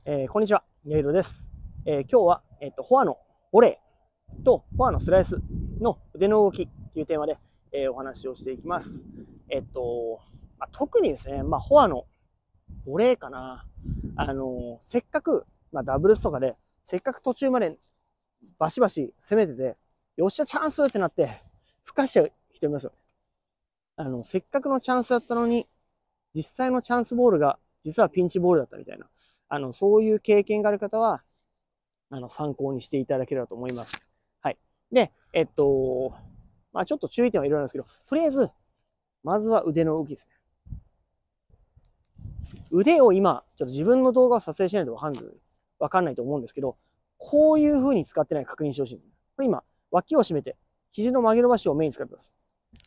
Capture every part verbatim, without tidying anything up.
えーこんにちは、ネイロです。えー今日は、えっと、フォアのボレーとフォアのスライスの腕の動きというテーマで、えーお話をしていきます。えっと、まあ、特にですね、まあ、フォアのボレーかな。あのーせっかく、まあ、ダブルスとかで、せっかく途中までバシバシ攻めてて、よっしゃ、チャンスってなって、ふかしちゃう人いますよね。あの、せっかくのチャンスだったのに、実際のチャンスボールが、実はピンチボールだったみたいな。あの、そういう経験がある方は、あの、参考にしていただければと思います。はい。で、えっと、まあちょっと注意点はいろいろなんですけど、とりあえず、まずは腕の動きですね。腕を今、ちょっと自分の動画を撮影しないとわかんない、わかんないと思うんですけど、こういう風に使ってないか確認してほしいんです。これ今、脇を締めて、肘の曲げ伸ばしをメインに使ってます。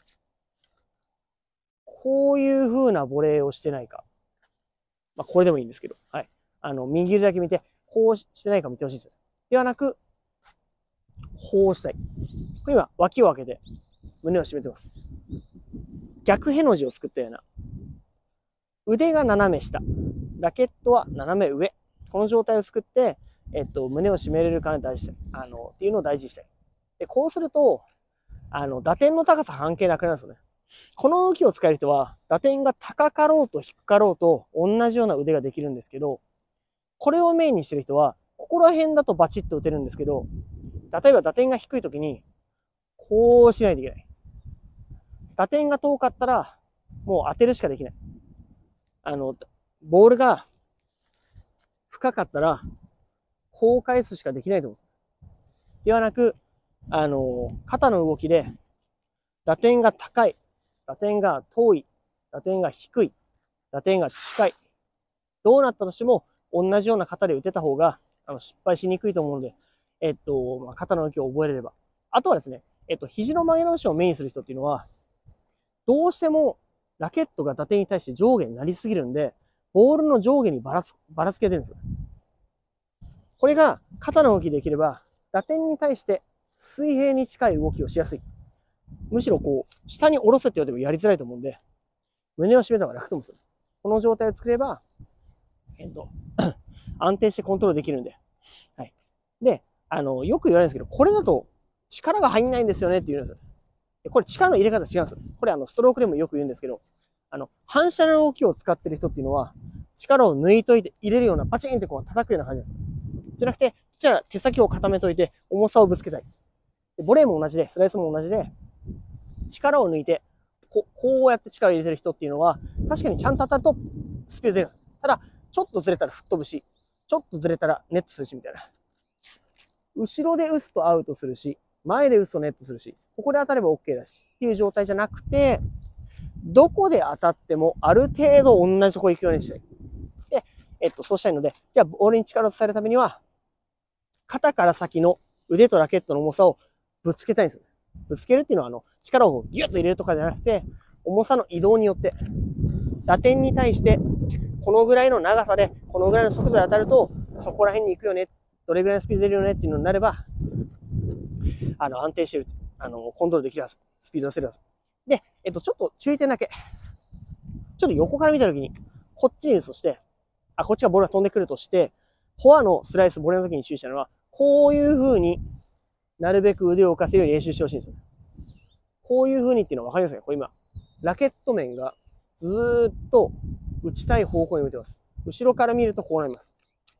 こういう風なボレーをしてないか。まあこれでもいいんですけど、はい。あの、右腕だけ見て、こうしてないか見てほしいんですよ。ではなく、こうしたい。これ今、脇を開けて、胸を締めてます。逆への字を作ったような。腕が斜め下。ラケットは斜め上。この状態を作って、えっと、胸を締めれるか大事あの、っていうのを大事にしたい。で、こうすると、あの、打点の高さ関係なくなるんですよね。この動きを使える人は、打点が高かろうと低かろうと、同じような腕ができるんですけど、これをメインにしてる人は、ここら辺だとバチッと打てるんですけど、例えば打点が低い時に、こうしないといけない。打点が遠かったら、もう当てるしかできない。あの、ボールが深かったら、こう返すしかできないと思う。ではなく、あの、肩の動きで、打点が高い、打点が遠い、打点が低い、打点が近い。どうなったとしても、同じような肩で打てた方が、あの、失敗しにくいと思うので、えっと、まあ、肩の動きを覚えれれば。あとはですね、えっと、肘の曲げ直しをメインにする人っていうのは、どうしてもラケットが打点に対して上下になりすぎるんで、ボールの上下にばらつ、ばらつけてるんですよ。これが肩の動きできれば、打点に対して水平に近い動きをしやすい。むしろこう、下に下ろせって言われてもやりづらいと思うんで、胸を締めた方が楽と思うんですよ。この状態を作れば、えっと、安定してコントロールできるんで。はい。で、あの、よく言われるんですけど、これだと力が入んないんですよねって言うんですよ。これ力の入れ方違うんですよ。これあの、ストロークでもよく言うんですけど、あの、反射の動きを使ってる人っていうのは、力を抜いといて入れるような、パチンってこう叩くような感じです。じゃなくて、じゃあ手先を固めといて、重さをぶつけたい。ボレーも同じで、スライスも同じで、力を抜いて、ここうやって力を入れてる人っていうのは、確かにちゃんと当たるとスピード出るんです。ただ、ちょっとずれたら吹っ飛ぶし、ちょっとずれたらネットするし、みたいな。後ろで打つとアウトするし、前で打つとネットするし、ここで当たれば OK だし、っていう状態じゃなくて、どこで当たってもある程度同じとこ行くようにしたい。で、えっと、そうしたいので、じゃあボールに力を伝えるためには、肩から先の腕とラケットの重さをぶつけたいんですよ。ぶつけるっていうのは、あの、力をギュッと入れるとかじゃなくて、重さの移動によって、打点に対して、このぐらいの長さで、このぐらいの速度で当たると、そこら辺に行くよね、どれぐらいのスピード出るよねっていうのになれば、あの、安定してる、あの、コントロールできるはず。スピード出せるはず。で、えっと、ちょっと注意点だけ。ちょっと横から見たときに、こっちに打つとして、あ、こっちがボールが飛んでくるとして、フォアのスライス、ボレーの時に注意したのは、こういう風になるべく腕を浮かせるように練習してほしいんですよ。こういう風にっていうのは分かりますか？これ今、ラケット面がずーっと打ちたい方向に向いてます。後ろから見るとこうなります。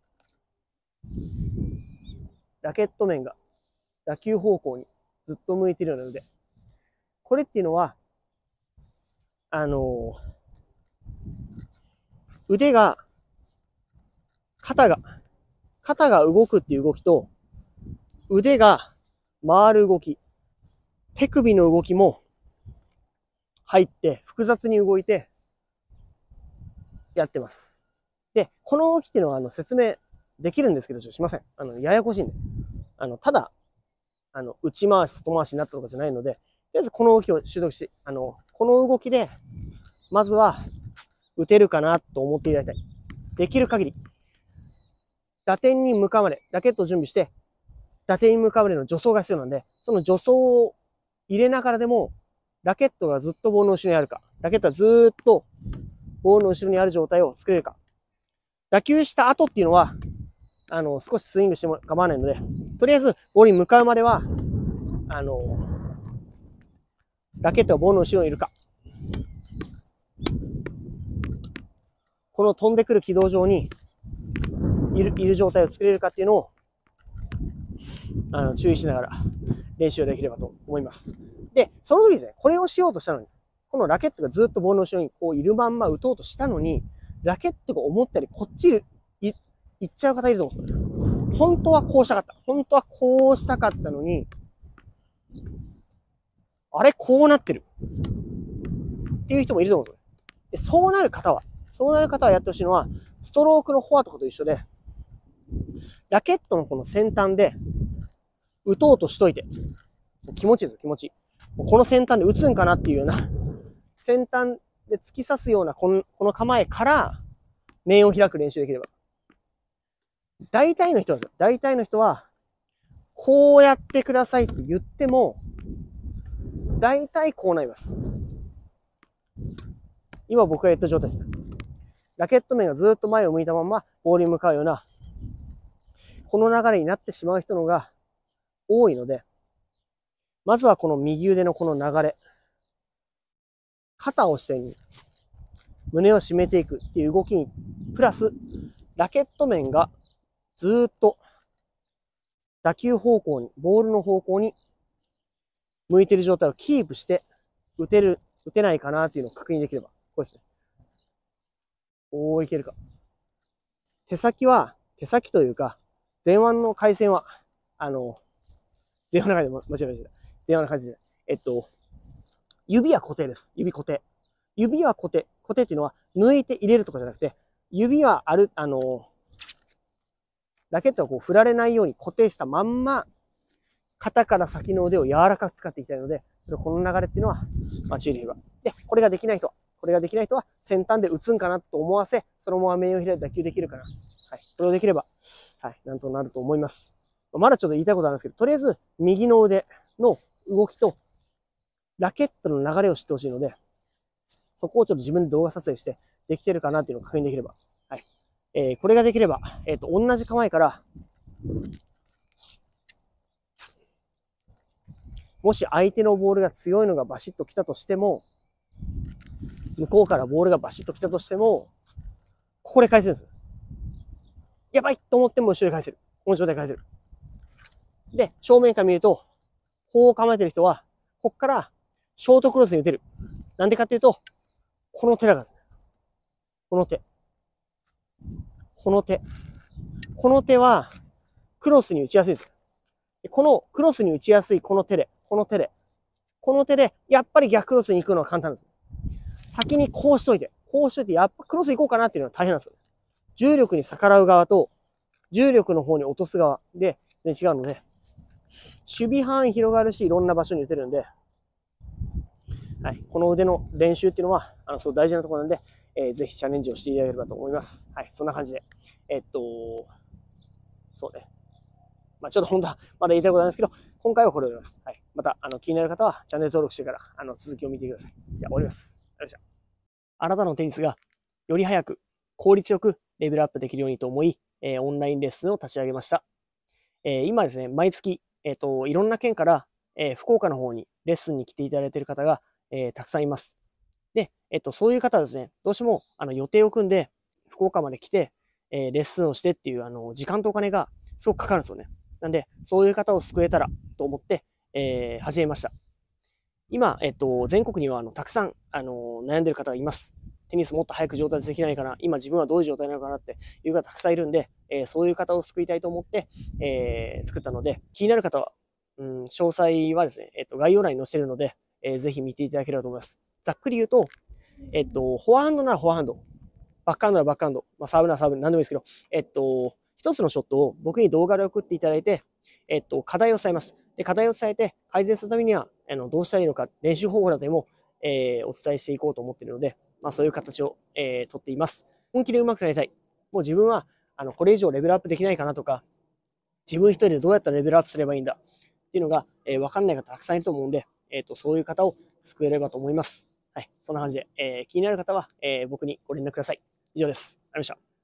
ラケット面が打球方向にずっと向いているような腕。これっていうのは、あのー、腕が、肩が、肩が動くっていう動きと、腕が回る動き、手首の動きも入って複雑に動いてやってます。で、この動きっていうのはあの説明できるんですけど、ちょっとしません。あの、ややこしいんで。あの、ただ、あの、内回し、外回しになったとかじゃないので、とりあえずこの動きを習得して、あの、この動きで、まずは打てるかなと思っていただきたい。できる限り、打点に向かうまで、ラケットを準備して、打点に向かうまでの助走が必要なんで、その助走を入れながらでも、ラケットがずっとボールの後ろにあるか、ラケットはずーっとボールの後ろにある状態を作れるか。打球した後っていうのは、 あの、少しスイングしても構わないので、とりあえずボールに向かうまでは、あの、ラケットがボールの後ろにいるか、この飛んでくる軌道上にいる、いる状態を作れるかっていうのを、あの、注意しながら練習できればと思います。で、その時ですね、これをしようとしたのに、このラケットがずっとボールの後ろにこういるまんま打とうとしたのに、ラケットが思ったよりこっちい、いっちゃう方いると思うんですよ。本当はこうしたかった。本当はこうしたかったのに、あれこうなってる。っていう人もいると思うんですよ。で、そうなる方は、そうなる方はやってほしいのは、ストロークのフォアとかと一緒で、ラケットのこの先端で打とうとしといて、気持ちいいですよ、気持ちいい。この先端で打つんかなっていうような、先端で突き刺すようなこの、この構えから面を開く練習できれば。大体の人はですよ、大体の人は、こうやってくださいって言っても、大体こうなります。今僕が言った状態ですね。ラケット面がずっと前を向いたままボールに向かうような、この流れになってしまう人のが多いので、まずはこの右腕のこの流れ、肩を支点に胸を締めていくっていう動きに、プラス、ラケット面がずっと打球方向に、ボールの方向に向いている状態をキープして打てる、打てないかなっていうのを確認できれば。こうですね。おー、いけるか。手先は、手先というか、前腕の回線は、あの、前腕の回線、間違えました。前腕の回線。えっと、指は固定です。指固定。指は固定。固定っていうのは、抜いて入れるとかじゃなくて、指はある、あの、ラケットがこう振られないように固定したまんま、肩から先の腕を柔らかく使っていきたいので、この流れっていうのは、まあ、注意できれば。で、これができない人は、これができない人は、先端で打つんかなと思わせ、そのまま面を開いて打球できるかな。はい。これをできれば、はい、なんとなると思います。まだちょっと言いたいことあるんですけど、とりあえず、右の腕の動きと、ラケットの流れを知ってほしいので、そこをちょっと自分で動画撮影して、できてるかなっていうのを確認できれば。はい。えー、これができれば、えっと、同じ構えから、もし相手のボールが強いのがバシッと来たとしても、向こうからボールがバシッと来たとしても、ここで返せるんです。やばいと思っても後ろで返せる。この状態で返せる。で、正面から見ると、こう構えてる人は、こっからショートクロスに打てる。なんでかっていうと、この手だからです。この手。この手。この手は、クロスに打ちやすいです。このクロスに打ちやすいこの手で、この手で、この手で、やっぱり逆クロスに行くのは簡単です。先にこうしといて、こうしといて、やっぱクロス行こうかなっていうのは大変なんですよ。重力に逆らう側と、重力の方に落とす側で全然違うので、守備範囲広がるし、いろんな場所に打てるんで、はい、この腕の練習っていうのは、あの、そう大事なところなんで、えー、ぜひチャレンジをしていただければと思います。はい、そんな感じで。えっと、そうね。まあ、ちょっと本当はまだ言いたいことなんですけど、今回はこれで終わります。はい。また、あの、気になる方はチャンネル登録してから、あの、続きを見てください。じゃあ終わります。よいしょ。あなたのテニスがより早く、効率よくレベルアップできるようにと思い、えー、オンラインレッスンを立ち上げました。えー、今ですね、毎月、えっと、いろんな県から、えー、福岡の方にレッスンに来ていただいている方が、えー、たくさんいます。で、えっと、そういう方はですね、どうしても、あの、予定を組んで、福岡まで来て、えー、レッスンをしてっていう、あの、時間とお金がすごくかかるんですよね。なんで、そういう方を救えたらと思って、えー、始めました。今、えっと、全国には、あの、たくさん、あの、悩んでる方がいます。テニスもっと早く上達できないかな、今自分はどういう状態なのかなっていう方たくさんいるんで、えー、そういう方を救いたいと思って、えー、作ったので、気になる方は、うん、詳細はですね、えっと、概要欄に載せてるので、えー、ぜひ見ていただければと思います。ざっくり言うと、えっと、フォアハンドならフォアハンド、バックハンドならバックハンド、まあ、サーブならサーブ、なんでもいいですけど、えっと、一つのショットを僕に動画で送っていただいて、えっと、課題を伝えます。で、課題を伝えて、改善するためには、あの、どうしたらいいのか、練習方法などでも、えー、お伝えしていこうと思っているので、まあ、そういう形を、えー、とっています。本気で上手くなりたい。もう自分は、あの、これ以上レベルアップできないかなとか、自分一人でどうやったらレベルアップすればいいんだっていうのが、えー、わかんない方たくさんいると思うんで、えっと、そういう方を救えればと思います。はい。そんな感じで、えー、気になる方は、えー、僕にご連絡ください。以上です。ありがとうございました。